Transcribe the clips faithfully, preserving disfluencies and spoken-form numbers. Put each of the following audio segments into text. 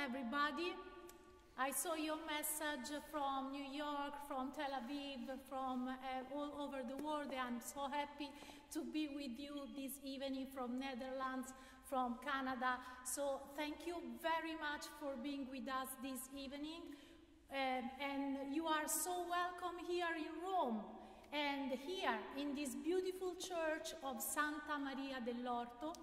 everybody. I saw your message from New York, from Tel Aviv, from uh, all over the world. I'm so happy to be with you this evening from Netherlands, from Canada. So thank you very much for being with us this evening. Um, and you are so welcome here in Rome and here in this beautiful church of Santa Maria dell'Orto.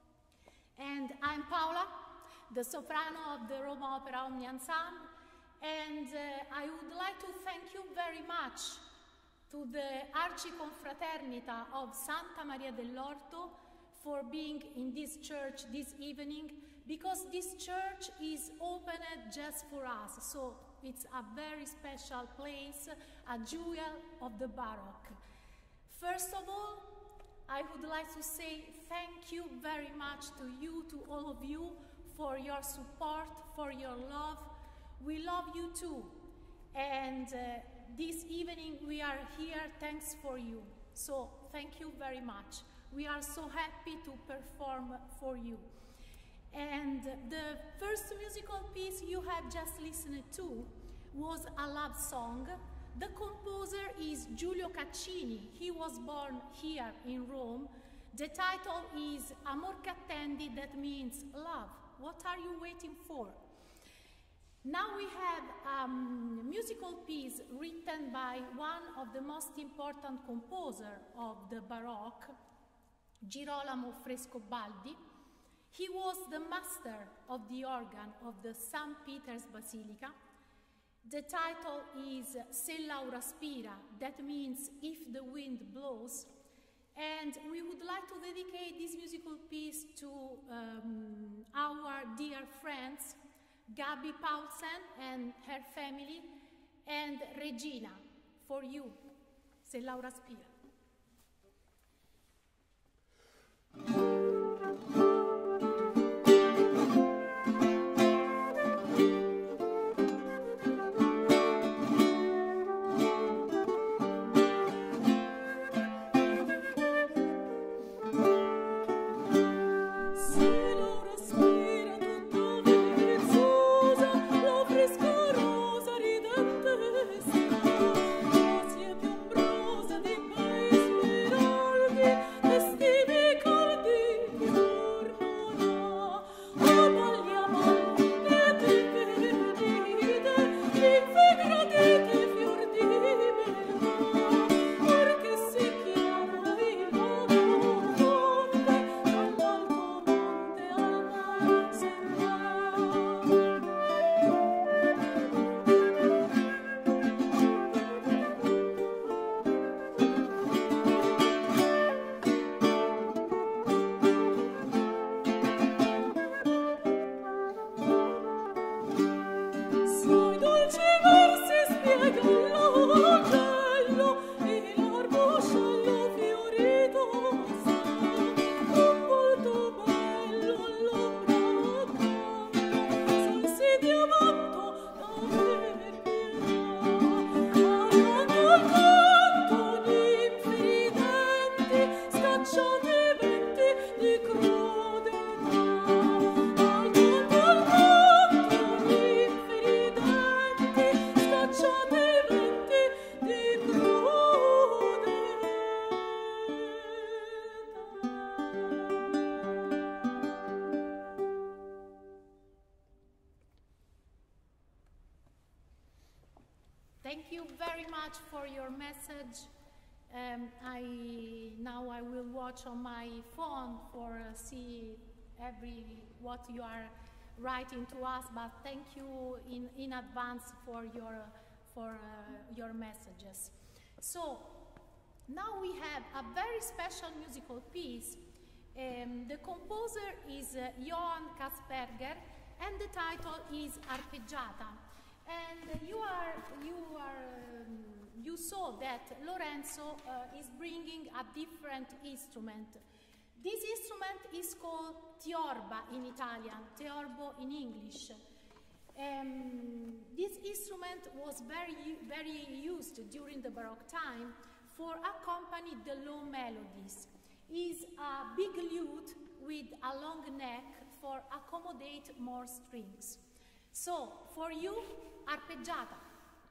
And I'm Paola, the soprano of the Roma Opera Omni Ensemble, and uh, I would like to thank you very much to the Archiconfraternita of Santa Maria dell'Orto for being in this church this evening, because this church is opened just for us, so it's a very special place, a jewel of the Baroque. First of all, I would like to say thank you very much to you, to all of you, for your support, for your love. We love you too. And uh, this evening we are here thanks for you. So thank you very much. We are so happy to perform for you. And the first musical piece you have just listened to was a love song. The composer is Giulio Caccini. He was born here in Rome. The title is Amor Cattendi, that means love. What are you waiting for? Now we have a um, musical piece written by one of the most important composers of the Baroque, Girolamo Frescobaldi. He was the master of the organ of the Saint Peter's Basilica. The title is Se l'aura spira, that means if the wind blows. And we would like to dedicate this musical piece to um, our dear friends, Gabi Paulsen and her family, and Regina, for you, Se l'aura spira. Thank you very much for your message. Um, I, now I will watch on my phone for uh, see every what you are writing to us, but thank you in, in advance for your, for, uh, your messages. So now we have a very special musical piece. Um, the composer is uh, Johann Kasperger, and the title is Arpeggiata. And you are, you are, um, you saw that Lorenzo uh, is bringing a different instrument. This instrument is called tiorba in Italian, teorbo in English. Um, this instrument was very, very used during the Baroque time for accompany the low melodies. It's a big lute with a long neck for accommodate more strings. So, for you, arpeggiata.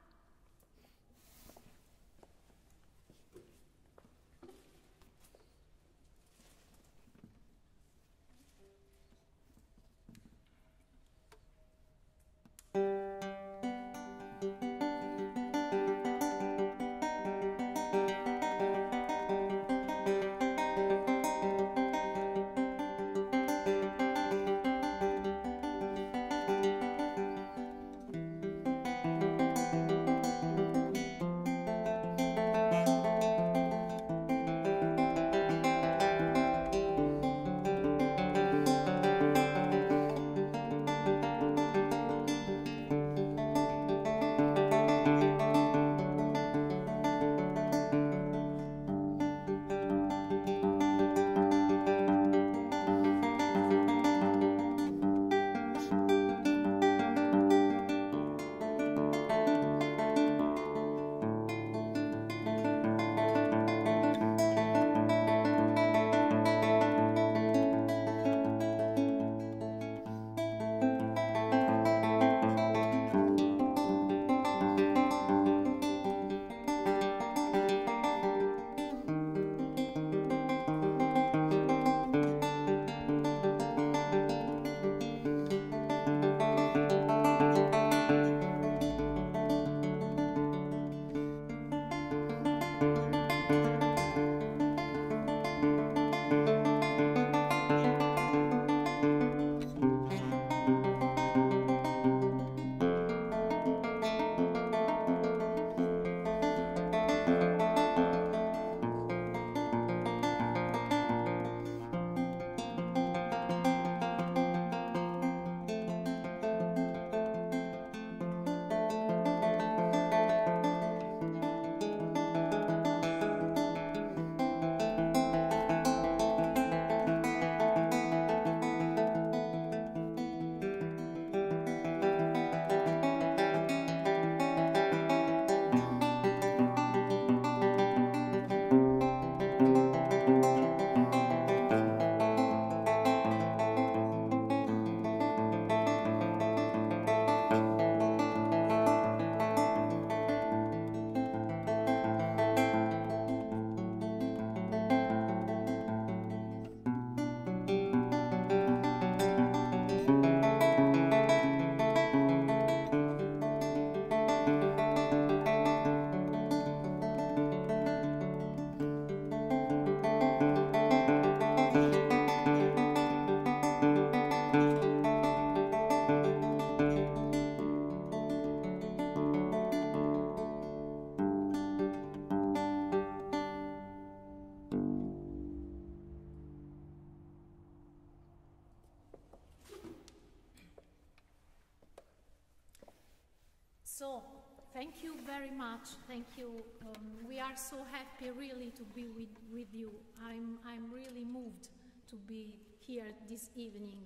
So, thank you very much. Thank you. Um, we are so happy really to be with, with you. I'm, I'm really moved to be here this evening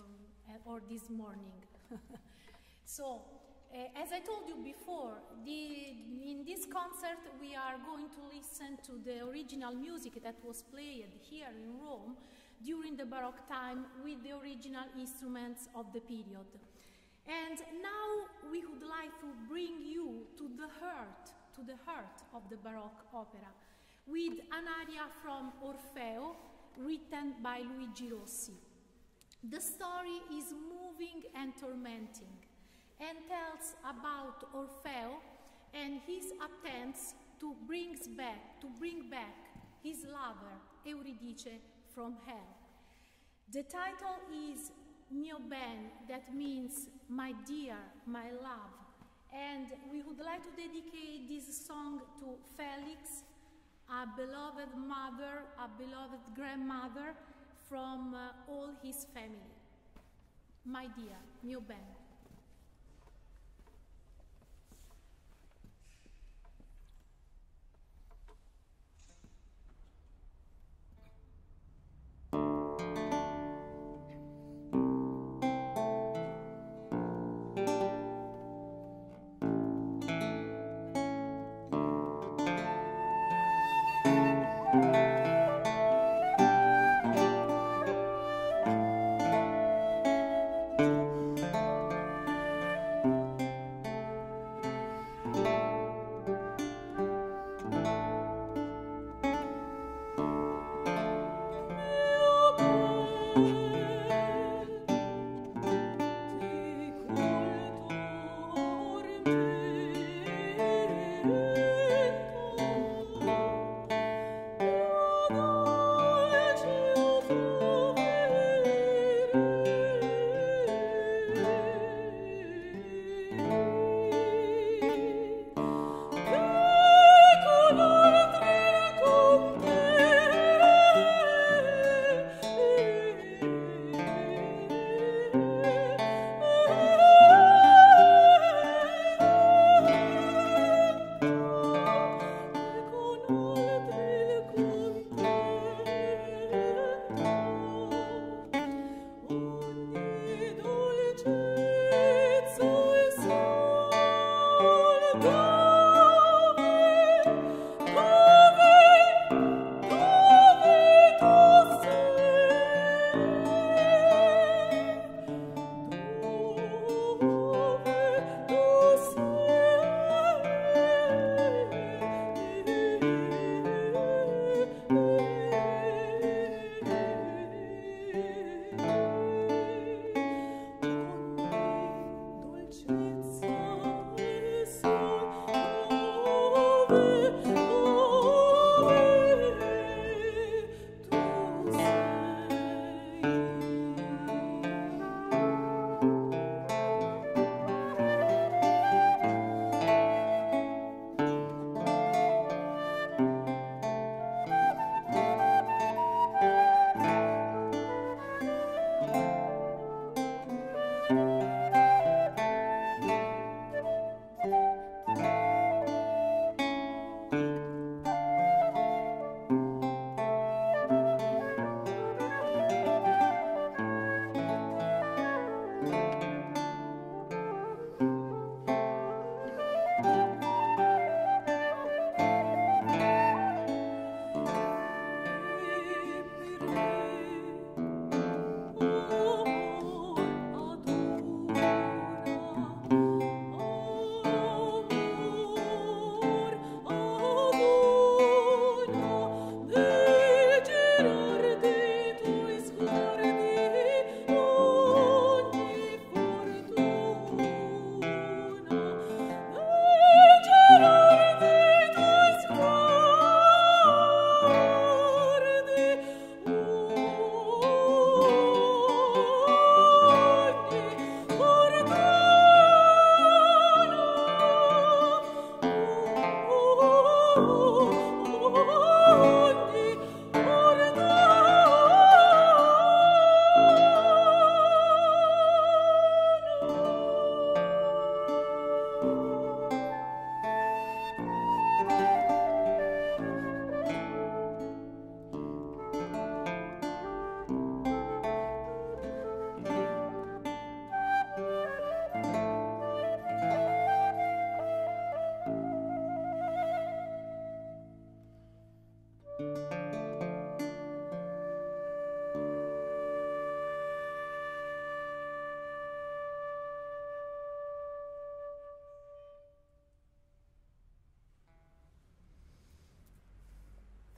um, or this morning. So, uh, as I told you before, the, in this concert we are going to listen to the original music that was played here in Rome during the Baroque time with the original instruments of the period. And now we would like to bring you to the heart, to the heart of the Baroque opera, with an aria from Orfeo, written by Luigi Rossi. The story is moving and tormenting, and tells about Orfeo and his attempts to bring back, to bring back his lover, Euridice, from hell. The title is Mio Ben, that means my dear, my love. And we would like to dedicate this song to Felix, a beloved mother, a beloved grandmother from uh, all his family. My dear, Mio Ben.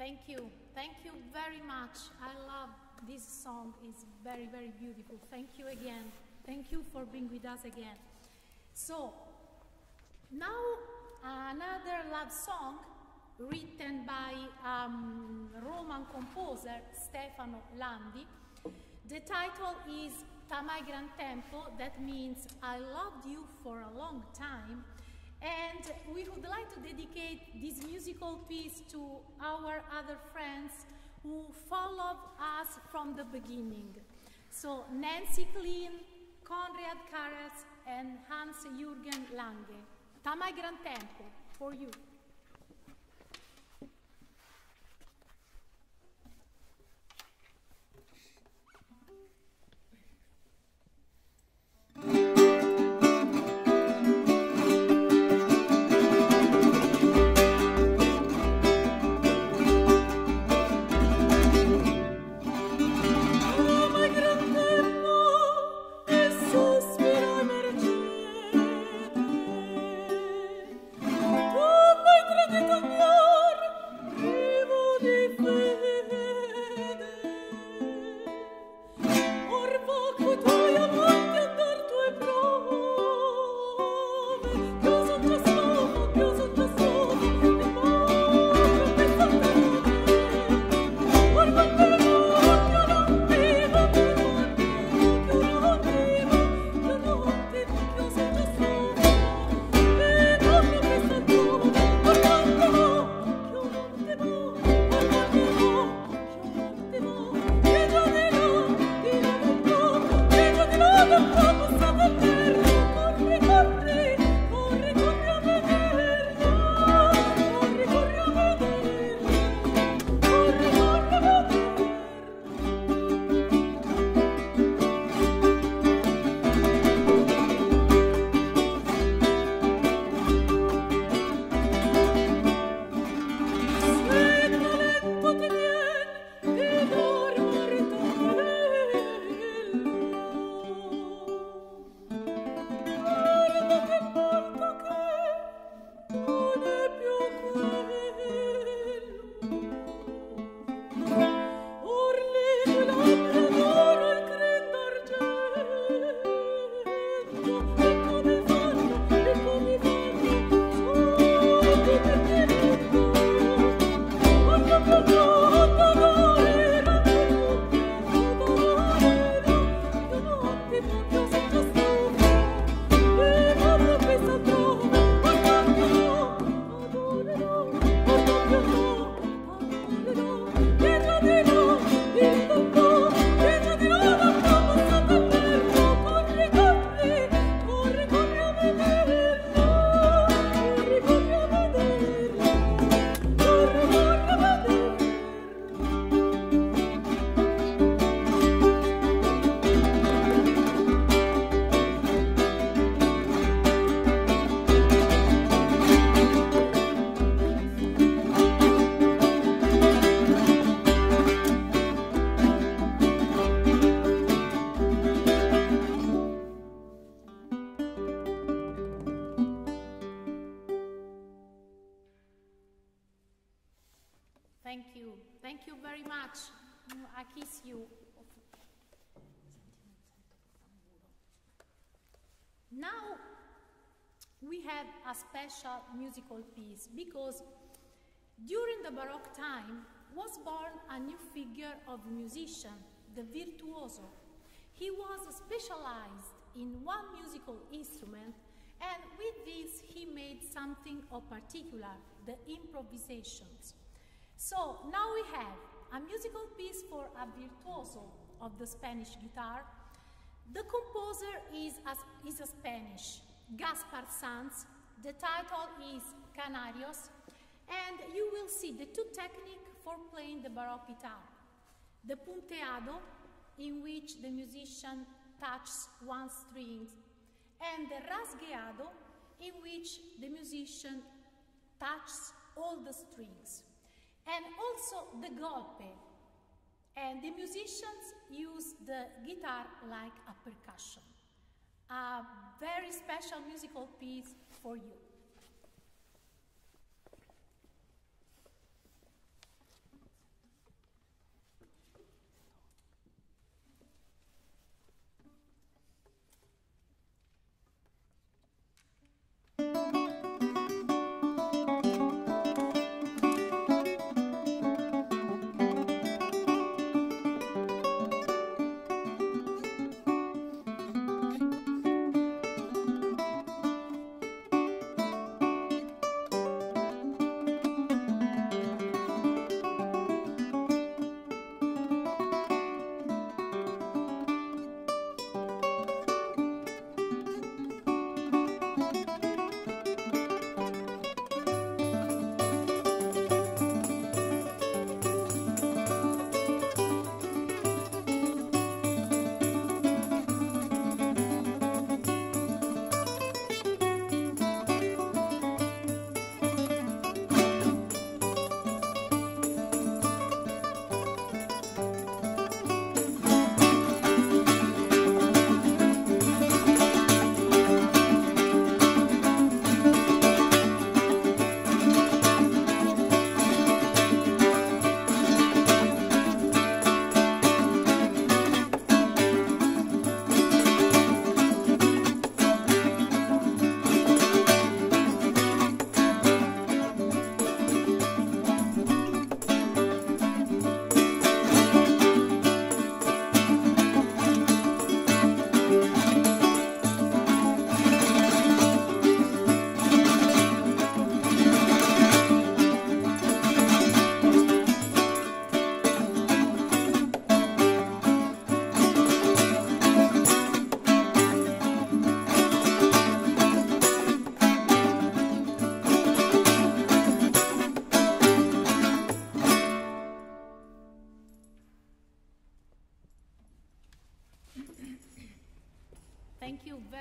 Thank you. Thank you very much. I love this song. It's very, very beautiful. Thank you again. Thank you for being with us again. So, now another love song written by um, Roman composer Stefano Landi. The title is Tamai Gran Tempo, that means I loved you for a long time. And we would like to dedicate this musical piece to our other friends who followed us from the beginning. So Nancy Klein, Konrad Karels, and Hans-Jürgen Lange. Tamai Gran Tempo, for you. Thank you. Thank you very much. I kiss you. Now we have a special musical piece because during the Baroque time was born a new figure of musician, the virtuoso. He was specialized in one musical instrument, and with this he made something of particular, the improvisations. So now we have a musical piece for a virtuoso of the Spanish guitar. The composer is a, is a Spanish, Gaspar Sanz. The title is Canarios, and you will see the two techniques for playing the Baroque guitar. The punteado, in which the musician touches one string, and the rasgueado, in which the musician touches all the strings. And also the golpe, and the musicians use the guitar like a percussion. A very special musical piece for you.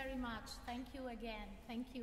very much. Thank you again. Thank you.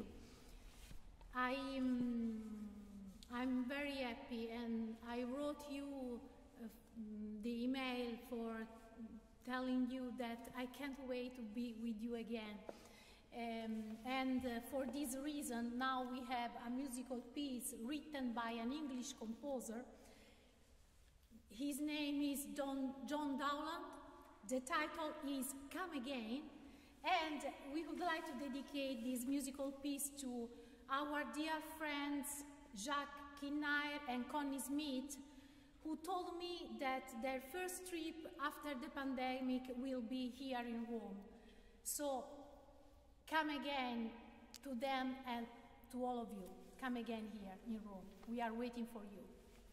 I'm, I'm very happy, and I wrote you uh, the email for telling you that I can't wait to be with you again. Um, and uh, for this reason, now we have a musical piece written by an English composer. His name is Don, John Dowland. The title is Come Again, and we would like to dedicate this musical piece to our dear friends Jacques Kinnair and Connie Smith, who told me that their first trip after the pandemic will be here in Rome. So, come again to them and to all of you. Come again here in Rome. We are waiting for you.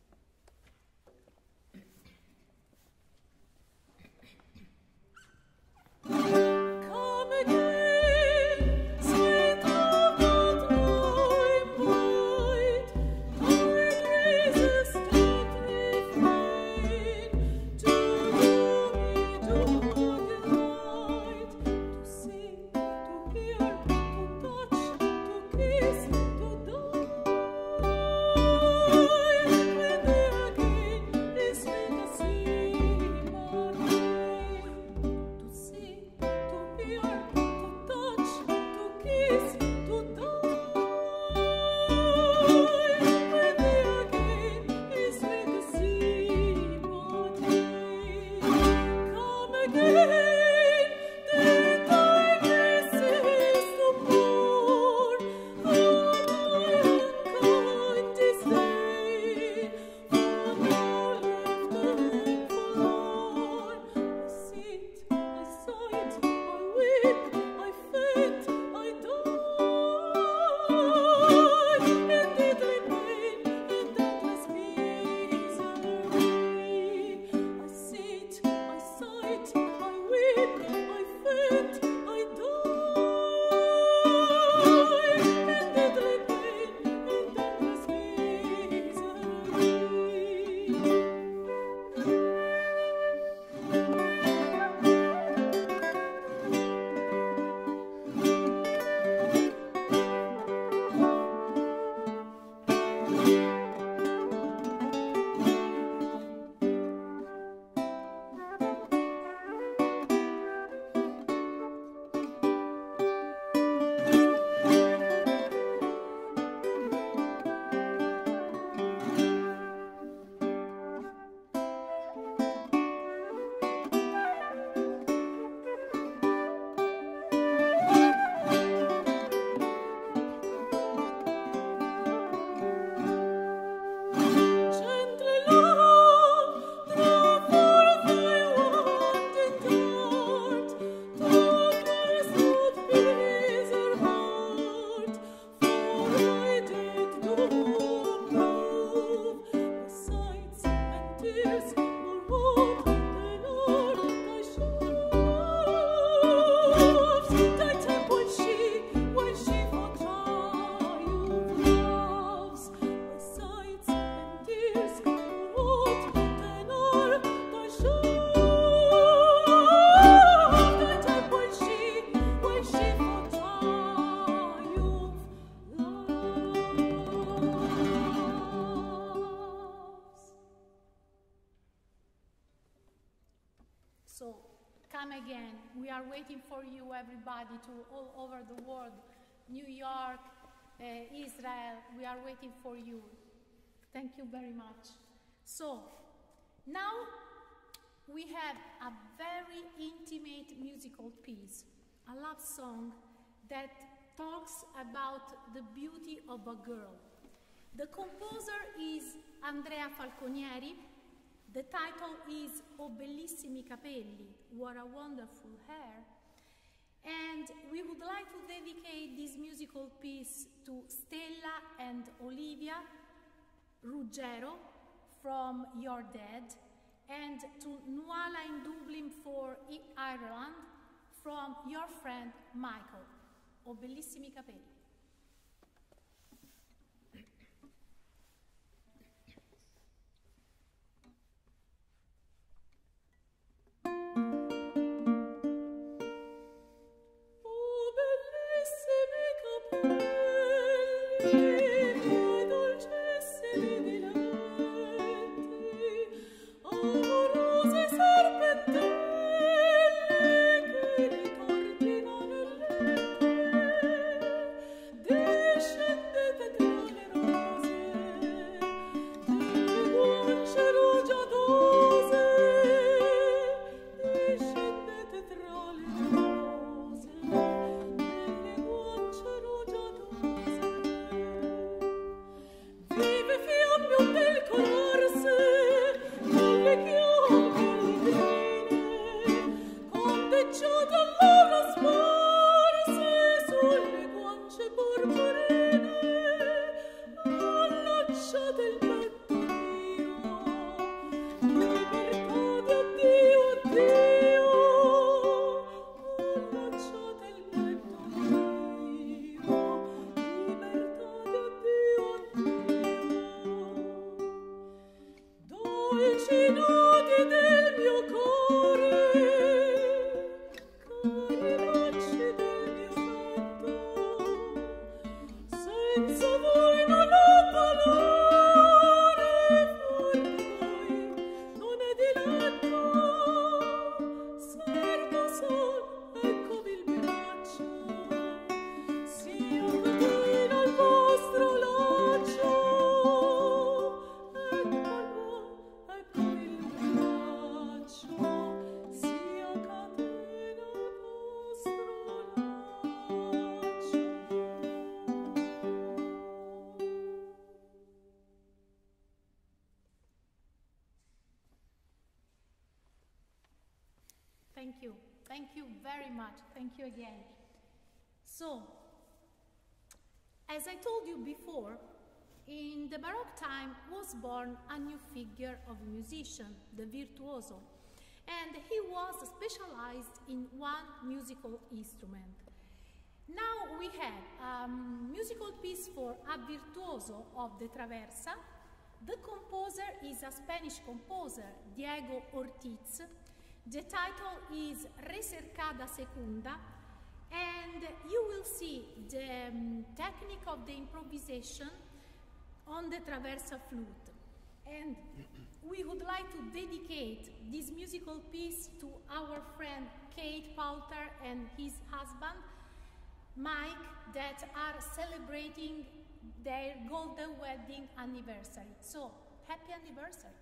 Come again. So come again. We are waiting for you, everybody, to all over the world, New York, uh, Israel. We are waiting for you. Thank you very much. So now we have a very intimate musical piece, a love song that talks about the beauty of a girl. The composer is Andrea Falconieri. The title is O Bellissimi Capelli, What a Wonderful Hair. And we would like to dedicate this musical piece to Stella and Olivia Ruggero from Your Dead, and to Nuala in Dublin for Ireland from your friend Michael. O Bellissimi Capelli. Oh, Thank you. Thank you very much. Thank you again. So, as I told you before, in the Baroque time was born a new figure of a musician, the virtuoso, and he was specialized in one musical instrument. Now we have a musical piece for a virtuoso of the traversa. The composer is a Spanish composer, Diego Ortiz. The title is Recercada Secunda, and you will see the um, technique of the improvisation on the traversa flute. And we would like to dedicate this musical piece to our friend Kate Poulter and his husband, Mike, that are celebrating their golden wedding anniversary. So, happy anniversary.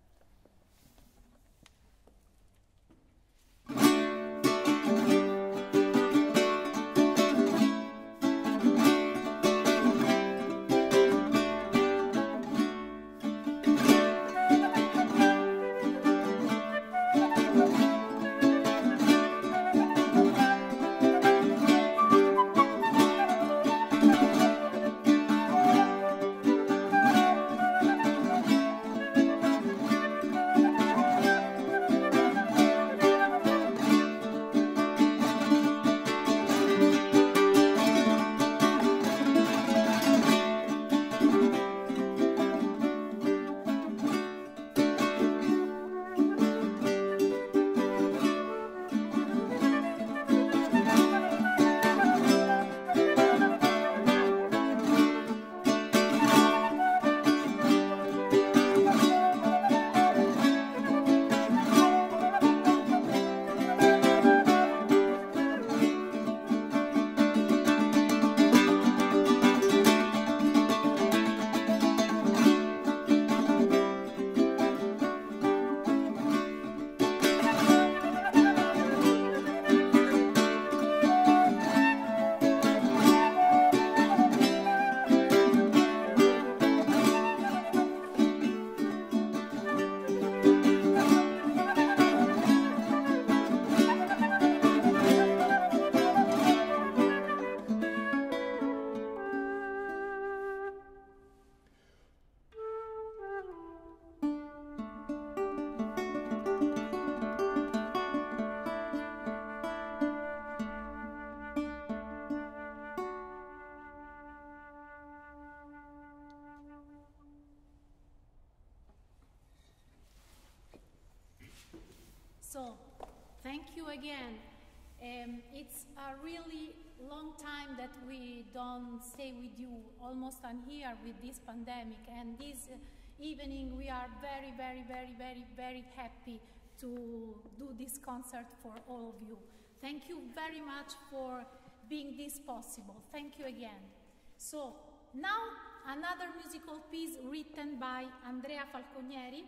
So, thank you again. Um, it's a really long time that we don't stay with you, almost a year with this pandemic, and this uh, evening we are very, very, very, very, very happy to do this concert for all of you. Thank you very much for being this possible. Thank you again. So, now another musical piece written by Andrea Falconieri.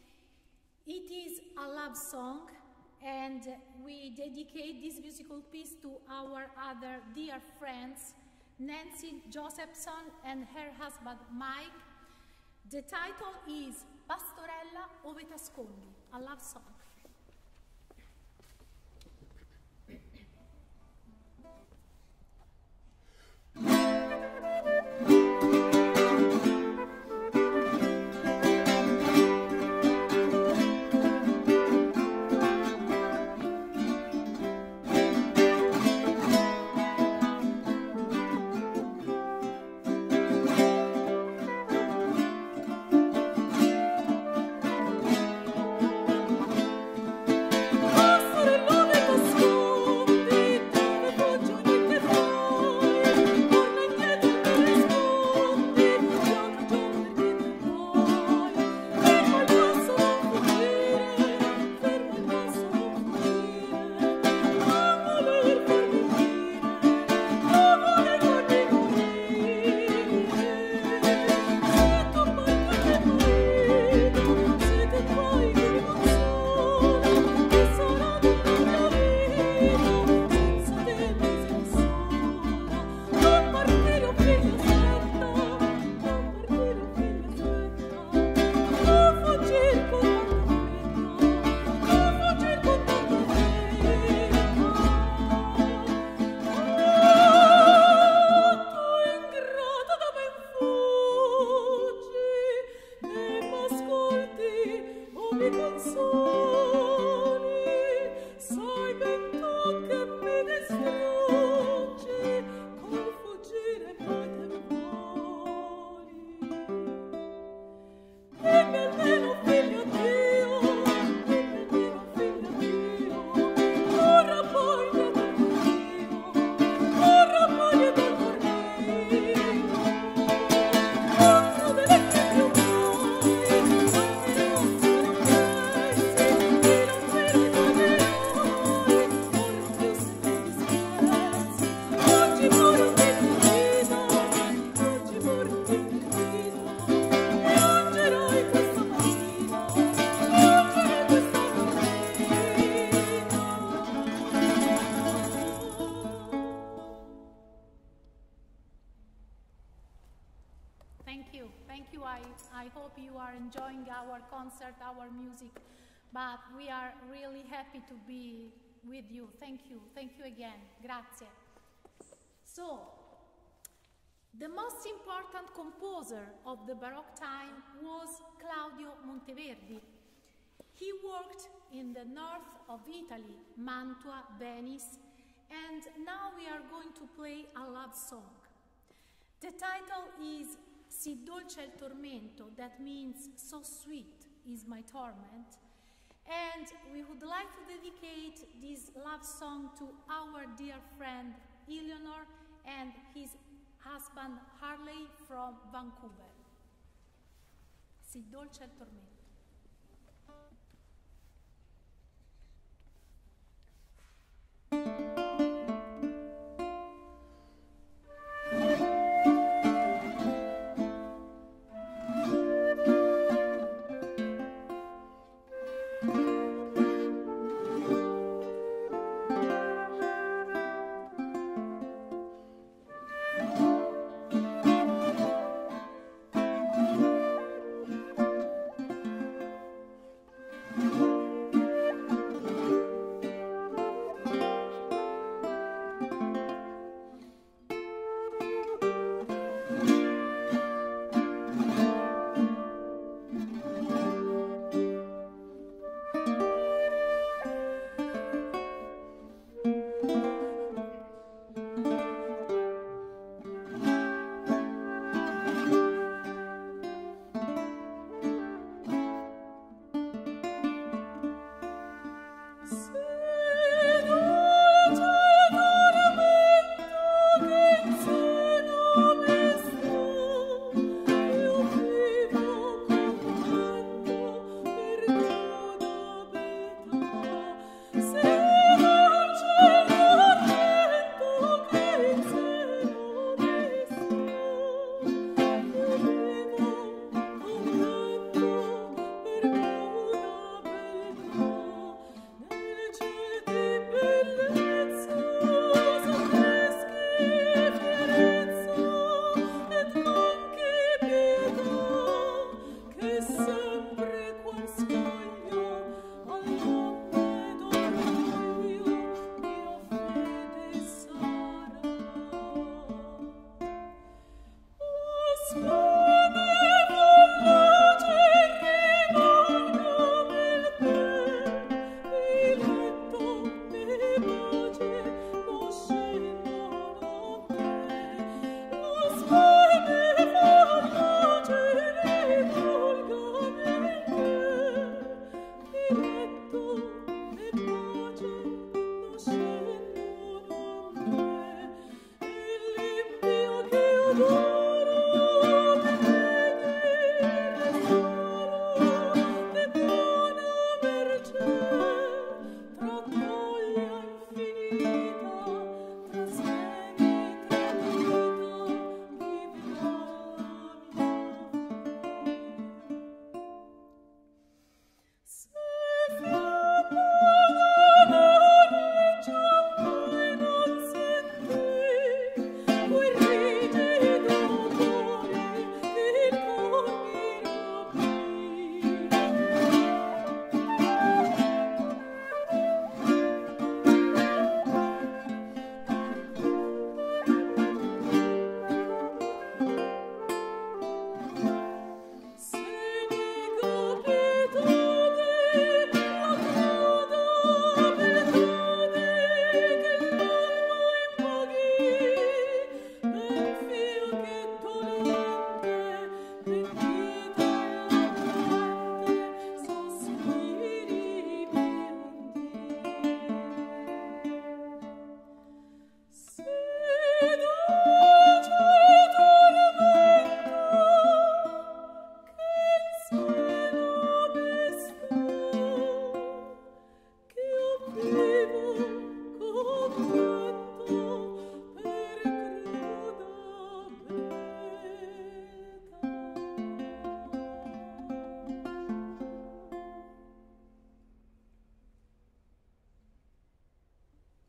It is a love song, and we dedicate this musical piece to our other dear friends, Nancy Josephson and her husband Mike. The title is Pastorella ove t'ascondi, a love song. Thank Thank you. Thank you. I, I hope you are enjoying our concert, our music, but we are really happy to be with you. Thank you. Thank you again. Grazie. So, the most important composer of the Baroque time was Claudio Monteverdi. He worked in the north of Italy, Mantua, Venice, and now we are going to play a love song. The title is Si dolce il tormento, that means so sweet is my torment. And we would like to dedicate this love song to our dear friend Eleanor and his husband Harley from Vancouver. Si dolce il tormento.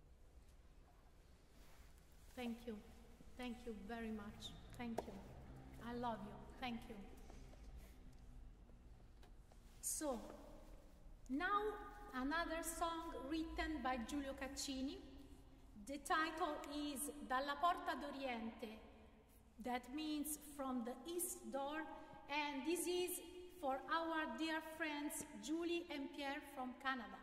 Thank you. Thank you very much. Thank you. I love you. Thank you. So, now another song written by Giulio Caccini. The title is Dalla Porta d'Oriente, that means from the east door, and this is for our dear friends Julie and Pierre from Canada.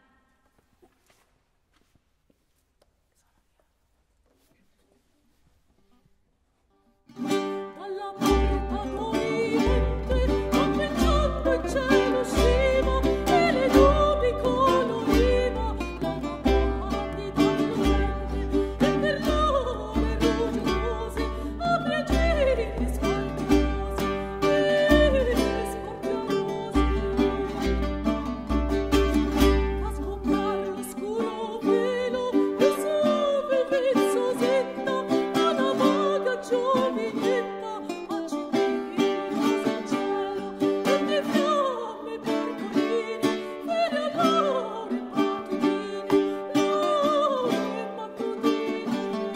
Dalla porta d'Oriente, campeggiando il cielo scema e le nubi coloriva la notte d'Oriente, e per l'ore ruggiose apre a giri scaltrosi e scorpiosi. A scoprar l'oscuro velo che sove vezzosetta una vaga giovinetta accendeva sul cielo e di fiamme porporine fere all'ore mattutine, l'ore mattutine.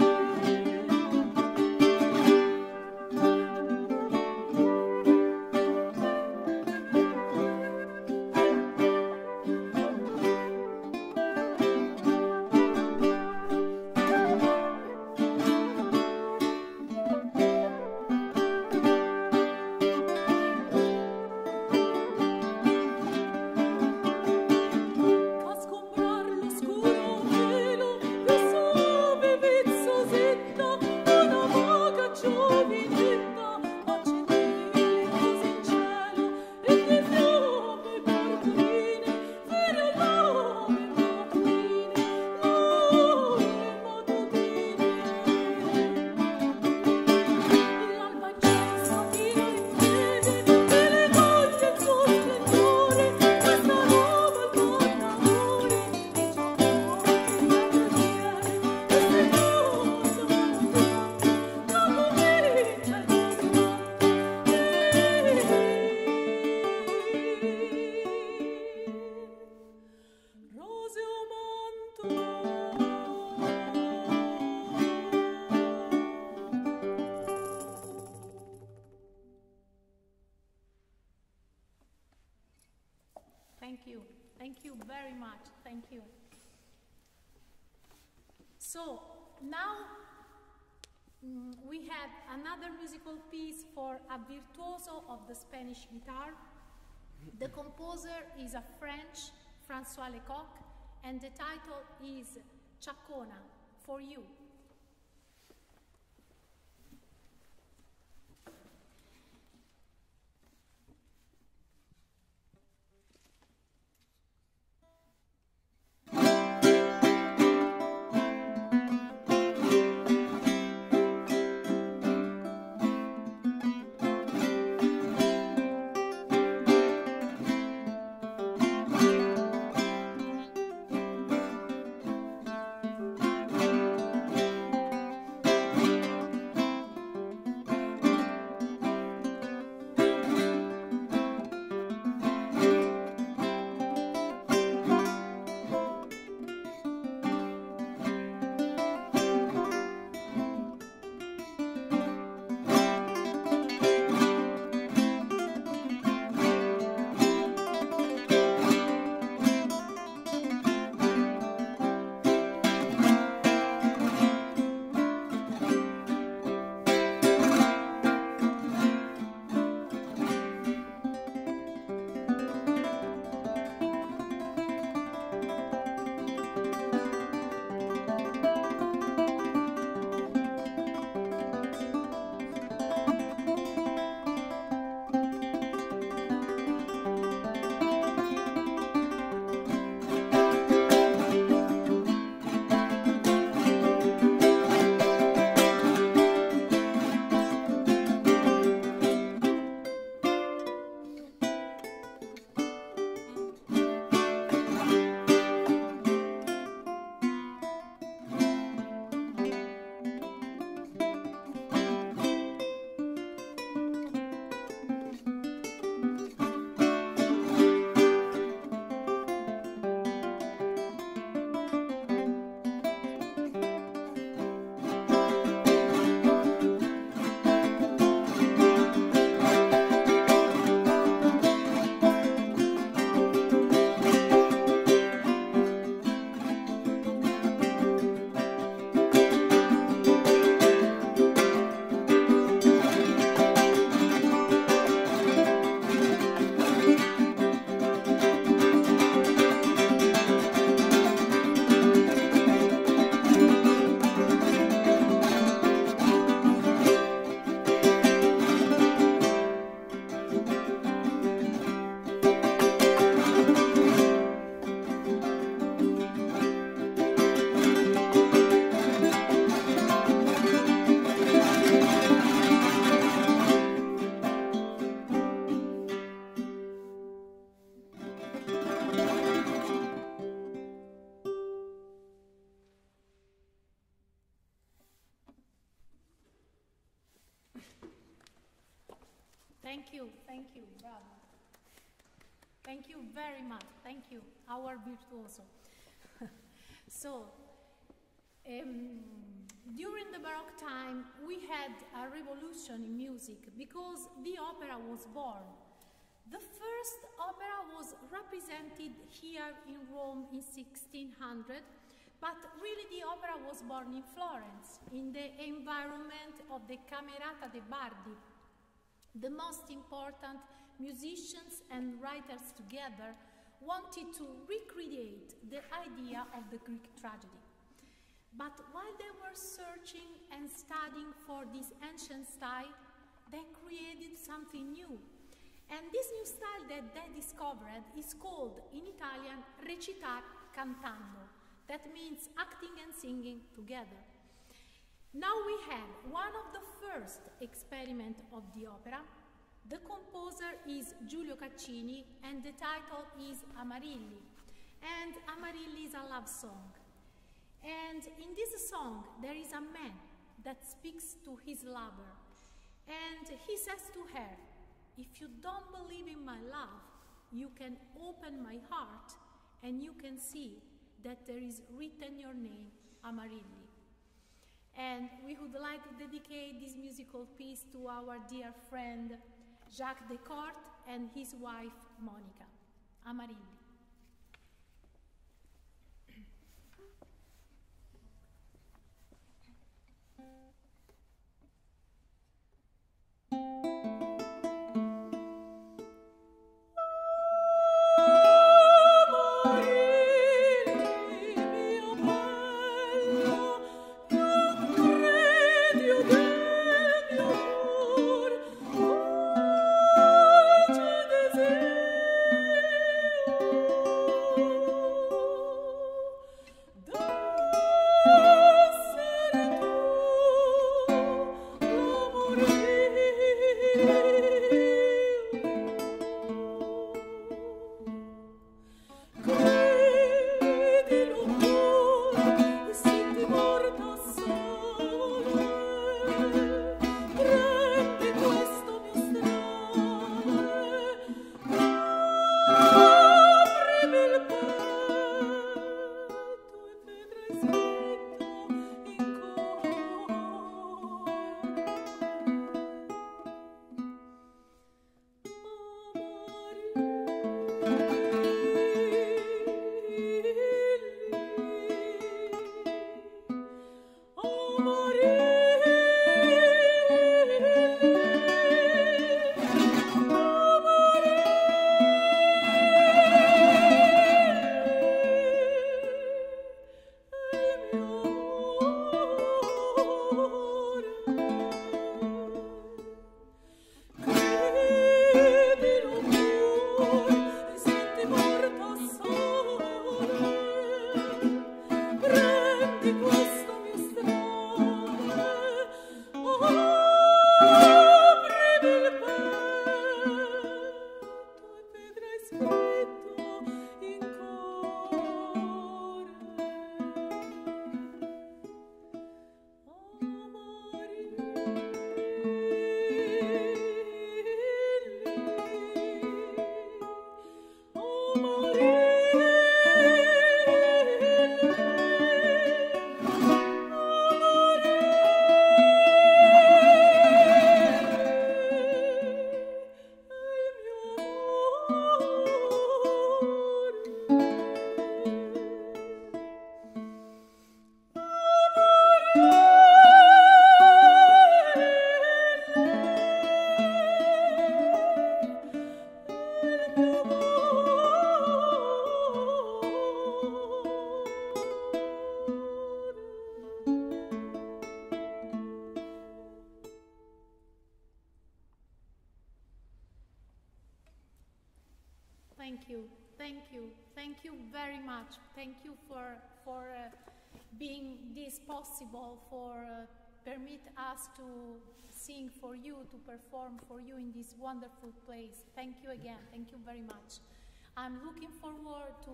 A scombrar l'oscuro velo che sove vezzosetta una vaga giovinetta accendeva sul cielo e di fiamme porporine fere all'ore mattutine, l'ore mattutine. L'alba incensa tira in piedi e le voglie il suo splendore, questa roba al cantautori di Giacomo Gabriele, e secondo la pomeriggio roseo manto. Thank you. Thank you very much. Thank you. So now mm, we have another musical piece for a virtuoso of the Spanish guitar. The composer is a French, François Lecoq, and the title is Chacona, for you. Dalla Thank you, thank you, bravo. Thank you very much, thank you, our virtuoso. So, um, during the Baroque time, we had a revolution in music because the opera was born. The first opera was represented here in Rome in sixteen hundred, but really the opera was born in Florence, in the environment of the Camerata de' Bardi. The most important musicians and writers together wanted to recreate the idea of the Greek tragedy. But while they were searching and studying for this ancient style, they created something new. And this new style that they discovered is called, in Italian, recitar cantando. That means acting and singing together. Now we have one of the first experiments of the opera. The composer is Giulio Caccini, and the title is Amarilli. And Amarilli is a love song. And in this song, there is a man that speaks to his lover. And he says to her, if you don't believe in my love, you can open my heart and you can see that there is written your name, Amarilli. And we would like to dedicate this musical piece to our dear friend Jacques Descortes and his wife Monica. Amarilli. Thank you, thank you, thank you very much. Thank you for, for uh, being this possible, for uh, permit us to sing for you, to perform for you in this wonderful place. Thank you again, thank you very much. I'm looking forward to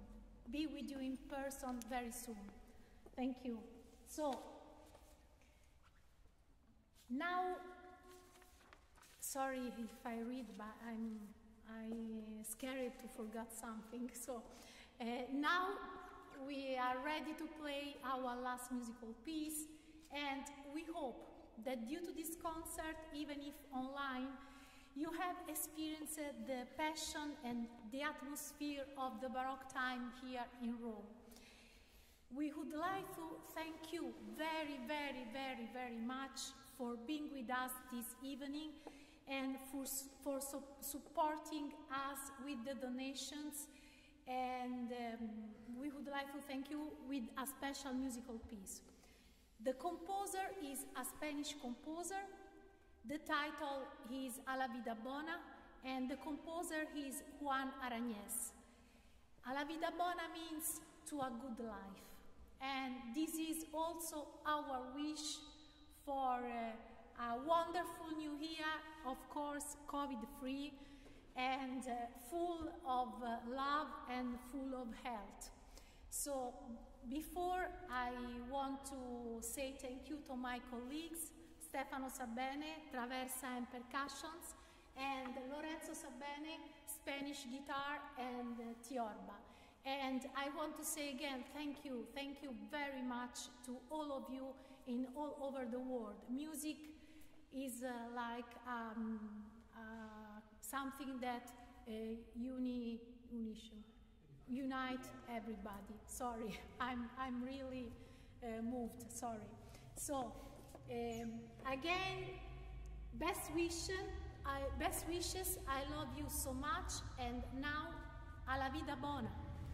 be with you in person very soon. Thank you. So, now, sorry if I read, but I'm I scared to forget something. So uh, now we are ready to play our last musical piece, and we hope that due to this concert, even if online, you have experienced the passion and the atmosphere of the Baroque time here in Rome. We would like to thank you very, very, very, very much for being with us this evening and for, for su supporting us with the donations. And um, we would like to thank you with a special musical piece. The composer is a Spanish composer. The title is A la Vida Bona, and the composer is Juan Arañez. A la Vida Bona means to a good life. And this is also our wish for uh, a wonderful new year, of course, COVID-free, and uh, full of uh, love and full of health. So before, I want to say thank you to my colleagues, Stefano Sabene, Traversa and Percussions, and Lorenzo Sabene, Spanish guitar, and uh, Tiorba. And I want to say again, thank you, thank you very much to all of you in all over the world. Music is uh, like um, uh, something that uh, uni, unisce, unite everybody. Sorry, I'm, I'm really uh, moved, sorry. So, um, again, best wishes, I, best wishes, I love you so much, and now, a la vida bona.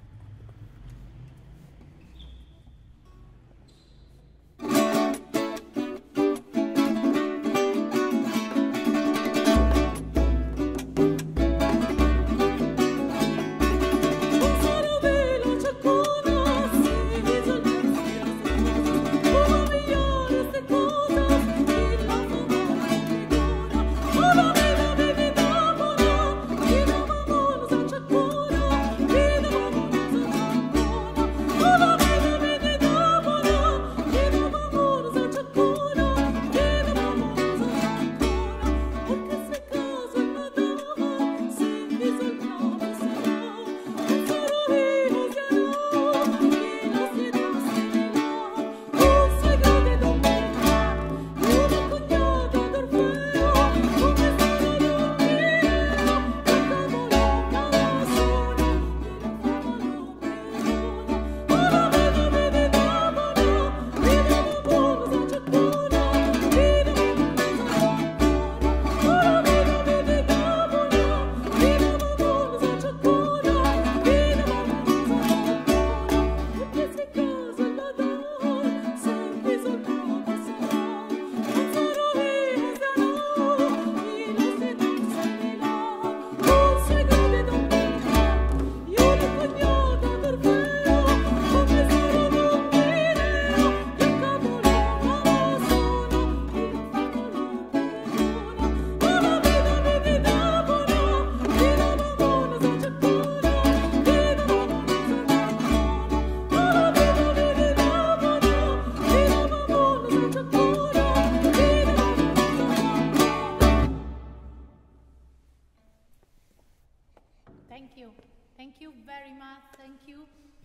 Thank you. Thank you very much. Thank you.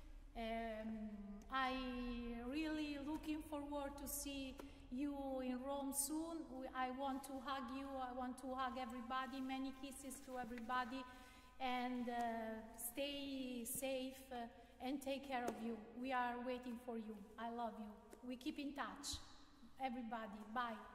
Um, I really looking forward to see you in Rome soon. I want to hug you. I want to hug everybody. Many kisses to everybody. And uh, stay safe uh, and take care of you. We are waiting for you. I love you. We keep in touch. Everybody, bye.